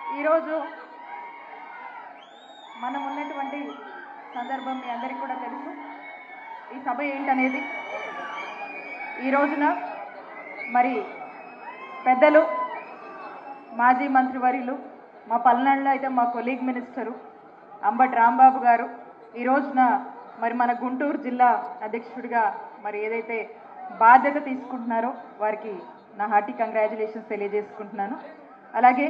ఈరోజు మనం ఉన్నటువంటి సందర్భం మీ అందరికీ కూడా తెలుసు. ఈ సభ ఏంటనేది ఈ రోజున మరి పెద్దలు మాజీ మంత్రివర్యులు మా పల్నాడులో అయితే మా కొలీగ్ మినిస్టరు అంబటి రాంబాబు గారు ఈ రోజున మరి మన గుంటూరు జిల్లా అధ్యక్షుడిగా మరి ఏదైతే బాధ్యత తీసుకుంటున్నారో వారికి నా హార్టీ కంగ్రాచులేషన్స్ తెలియజేసుకుంటున్నాను. అలాగే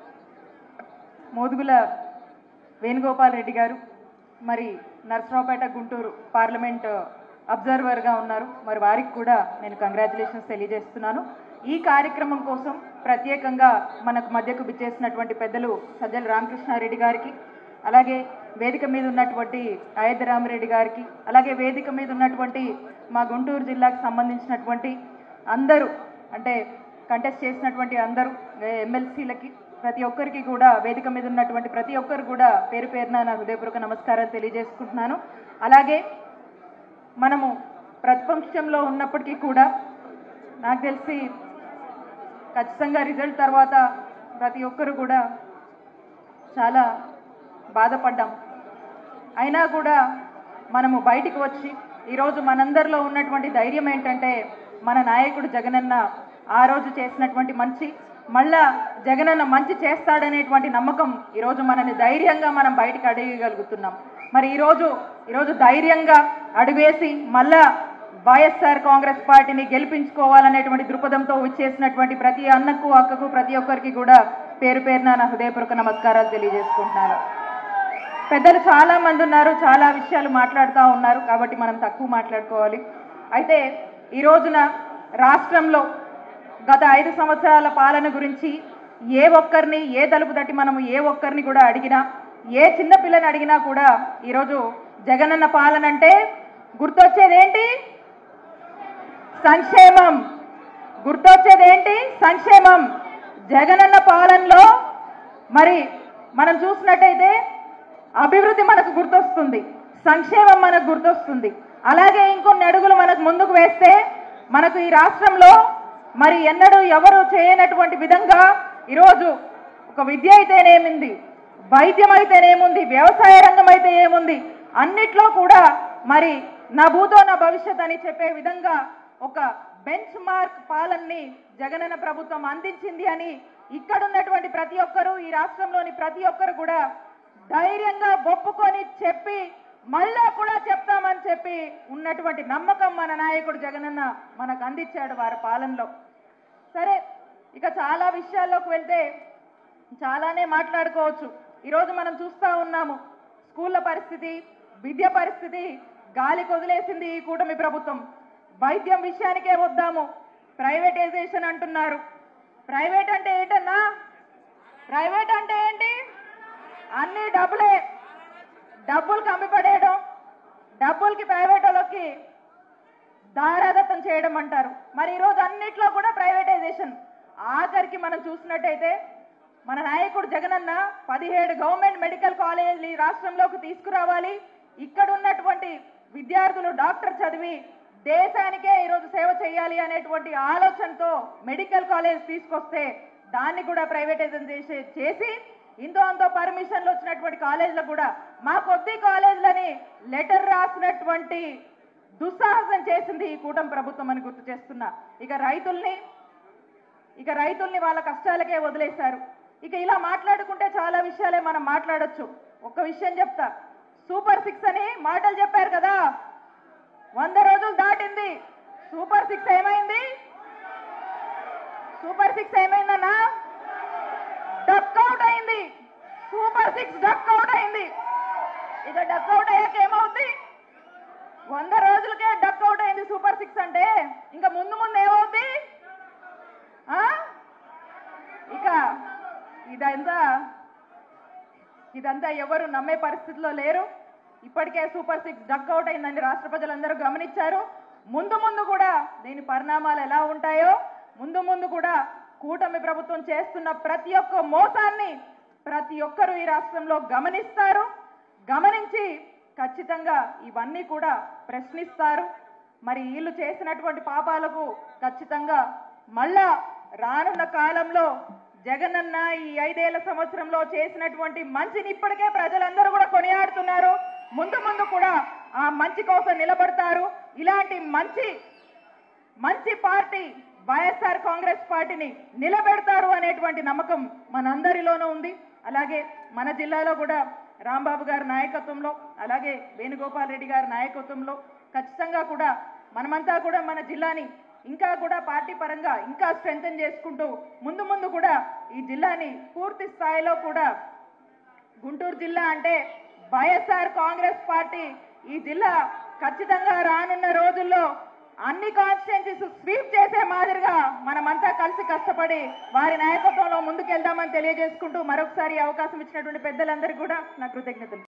మోదుగుల వేణుగోపాల్ రెడ్డి గారు మరి నర్సరావుపేట గుంటూరు పార్లమెంట్ అబ్జర్వర్గా ఉన్నారు. మరి వారికి కూడా నేను కంగ్రాచులేషన్స్ తెలియజేస్తున్నాను. ఈ కార్యక్రమం కోసం ప్రత్యేకంగా మనకు మధ్యకు విచ్చేసినటువంటి పెద్దలు సజ్జల రామకృష్ణారెడ్డి గారికి, అలాగే వేదిక మీద ఉన్నటువంటి అయోధ్య రామిరెడ్డి గారికి, అలాగే వేదిక మీద ఉన్నటువంటి మా గుంటూరు జిల్లాకు సంబంధించినటువంటి అందరూ అంటే కంటెస్ట్ చేసినటువంటి అందరూ ఎమ్మెల్సీలకి ప్రతి ఒక్కరికి కూడా వేదిక మీద ఉన్నటువంటి ప్రతి ఒక్కరు కూడా పేరు పేరున నా హృదయపూర్వక నమస్కారాలు తెలియజేసుకుంటున్నాను. అలాగే మనము ప్రతిపక్షంలో ఉన్నప్పటికీ కూడా నాకు తెలిసి ఖచ్చితంగా రిజల్ట్ తర్వాత ప్రతి ఒక్కరు కూడా చాలా బాధపడ్డాం. అయినా కూడా మనము బయటికి వచ్చి ఈరోజు మనందరిలో ఉన్నటువంటి ధైర్యం ఏంటంటే మన నాయకుడు జగనన్న ఆ రోజు చేసినటువంటి మంచి మళ్ళా జగనన్న మంచి చేస్తాడనేటువంటి నమ్మకం ఈరోజు మనని ధైర్యంగా మనం బయటికి అడగగలుగుతున్నాం. మరి ఈరోజు ధైర్యంగా అడుగేసి మళ్ళా వైఎస్ఆర్ కాంగ్రెస్ పార్టీని గెలిపించుకోవాలనేటువంటి దృక్పథంతో వచ్చేసినటువంటి ప్రతి అన్నకు అక్కకు ప్రతి ఒక్కరికి కూడా పేరు పేరున నా హృదయపూర్వక నమస్కారాలు తెలియజేసుకుంటున్నాను. పెద్దలు చాలా మంది ఉన్నారు, చాలా విషయాలు మాట్లాడుతూ ఉన్నారు కాబట్టి మనం తక్కువ మాట్లాడుకోవాలి. అయితే ఈ రోజున రాష్ట్రంలో గత 5 సంవత్సరాల పాలన గురించి ఏ ఒక్కరిని ఏ తలుపు తట్టి మనము ఏ ఒక్కరిని కూడా అడిగినా, ఏ చిన్న పిల్లని అడిగినా కూడా ఈరోజు జగనన్న పాలన అంటే గుర్తొచ్చేదేంటి? సంక్షేమం. గుర్తొచ్చేదేంటి? సంక్షేమం. జగనన్న పాలనలో మరి మనం చూసినట్టయితే అభివృద్ధి మనకు గుర్తొస్తుంది, సంక్షేమం మనకు గుర్తొస్తుంది. అలాగే ఇంకొన్ని అడుగులు మనకు ముందుకు వేస్తే మనకు ఈ రాష్ట్రంలో మరి ఎన్నడూ ఎవరు చేయనటువంటి విధంగా ఈరోజు ఒక విద్య అయితేనేముంది, వైద్యం అయితేనేముంది, వ్యవసాయ రంగం అయితే ఏముంది, అన్నిట్లో కూడా మరి నా భూతో నా భవిష్యత్ అని చెప్పే విధంగా ఒక బెంచ్ మార్క్ పాలనని జగనన్న ప్రభుత్వం అందించింది అని ఇక్కడున్నటువంటి ప్రతి ఒక్కరూ, ఈ రాష్ట్రంలోని ప్రతి ఒక్కరు కూడా ధైర్యంగా ఒప్పుకొని చెప్పి మళ్ళా కూడా చెప్తామని చెప్పి ఉన్నటువంటి నమ్మకం మన నాయకుడు జగనన్న మనకు అందించాడు వారి పాలనలో. సరే, ఇక చాలా విషయాల్లోకి వెళ్తే చాలానే మాట్లాడుకోవచ్చు. ఈరోజు మనం చూస్తూ ఉన్నాము స్కూళ్ళ పరిస్థితి, విద్య పరిస్థితి గాలికి వదిలేసింది ఈ కూటమి ప్రభుత్వం. వైద్యం విషయానికే వద్దాము, ప్రైవేటైజేషన్ అంటున్నారు. ప్రైవేట్ అంటే ఏంటన్నా? ప్రైవేట్ అంటే ఏంటి? అన్ని డబ్బులే, డబ్బులకి అమ్మిపడేయడం, డబ్బులకి ప్రైవేట్ వాళ్ళకి దారాదత్తం చేయడం అంటారు. మరి ఈరోజు అన్నిట్లో కూడా ప్రైవేటైజేషన్. ఆఖరికి మనం చూసినట్టయితే మన నాయకుడు జగనన్న 17 గవర్నమెంట్ మెడికల్ కాలేజీలు ఈ రాష్ట్రంలోకి తీసుకురావాలి, ఇక్కడ ఉన్నటువంటి విద్యార్థులు డాక్టర్ చదివి దేశానికే ఈరోజు సేవ చేయాలి అనేటువంటి ఆలోచనతో మెడికల్ కాలేజ్ తీసుకొస్తే దాన్ని కూడా ప్రైవేటైజేషన్ చేసి ఇంతో అంతో పర్మిషన్లు వచ్చినటువంటి కాలేజీలకు కూడా మా కొద్ది కాలేజీలని లెటర్ రాసినటువంటి దుస్సాహసం చేసింది ఈ కూటమి ప్రభుత్వం అని గుర్తు చేస్తున్నా. ఇక రైతుల్ని వాళ్ళ కష్టాలకే వదిలేశారు. ఇక ఇలా మాట్లాడుకుంటే చాలా విషయాలే మనం మాట్లాడొచ్చు. ఒక్క విషయం చెప్తా, సూపర్ 6 అని మాటలు చెప్పారు కదా, 100 రోజులు దాటింది. సూపర్ 6 ఏమైంది? సూపర్ 6 ఏమైందన్నా? డక్అవుట్ అయింది. సూపర్ 6 డక్అవుట్ అయింది. ఇక డక్అవుట్ అయ్యాక ఏమవుతుంది? 100 రోజులకే డక్అవుట్ అయింది సూపర్ 6 అంటే ఇంకా ముందు ముందు ఏమవుతుంది? ఇక ఇదంతా ఎవరు నమ్మే పరిస్థితిలో లేరు. ఇప్పటికే సూపర్ 6 డక్అవుట్ అయిందని రాష్ట్ర ప్రజలందరూ గమనించారు. ముందు ముందు కూడా దీని పరిణామాలు ఎలా ఉంటాయో, ముందు ముందు కూడా కూటమి ప్రభుత్వం చేస్తున్న ప్రతి ఒక్క మోసాన్ని ప్రతి ఒక్కరూ ఈ రాష్ట్రంలో గమనిస్తారు. గమనించి ఖచ్చితంగా ఇవన్నీ కూడా ప్రశ్నిస్తారు. మరి వీళ్ళు చేసినటువంటి పాపాలకు ఖచ్చితంగా మళ్ళా రానున్న కాలంలో జగనన్న ఈ 5 ఏళ్ల సంవత్సరంలో చేసినటువంటి మంచిని ఇప్పటికే ప్రజలందరూ కూడా కొనియాడుతున్నారు. ముందు ముందు కూడా ఆ మంచి కోసం నిలబడతారు. ఇలాంటి మంచి పార్టీ వైఎస్ఆర్ కాంగ్రెస్ పార్టీని నిలబెడతారు అనేటువంటి నమ్మకం మనందరిలోనూ ఉంది. అలాగే మన జిల్లాలో కూడా రాంబాబు గారి నాయకత్వంలో, అలాగే వేణుగోపాల్ రెడ్డి గారి నాయకత్వంలో ఖచ్చితంగా కూడా మనమంతా కూడా మన జిల్లాని ఇంకా కూడా పార్టీ పరంగా ఇంకా స్ట్రెంథెన్ చేసుకుంటూ ముందు కూడా ఈ జిల్లాని పూర్తి స్థాయిలో కూడా గుంటూరు జిల్లా అంటే వైఎస్ఆర్ కాంగ్రెస్ పార్టీ ఈ జిల్లా ఖచ్చితంగా రానున్న రోజుల్లో అన్ని కాన్స్టిట్యుయెన్సీస్ స్వీప్ చేసే మాదిరిగా మనమంతా కలిసి కష్టపడి వారి నాయకత్వంలో ముందుకెళ్దామని తెలియజేసుకుంటూ మరొకసారి అవకాశం ఇచ్చినటువంటి పెద్దలందరికీ కూడా నా కృతజ్ఞతలు.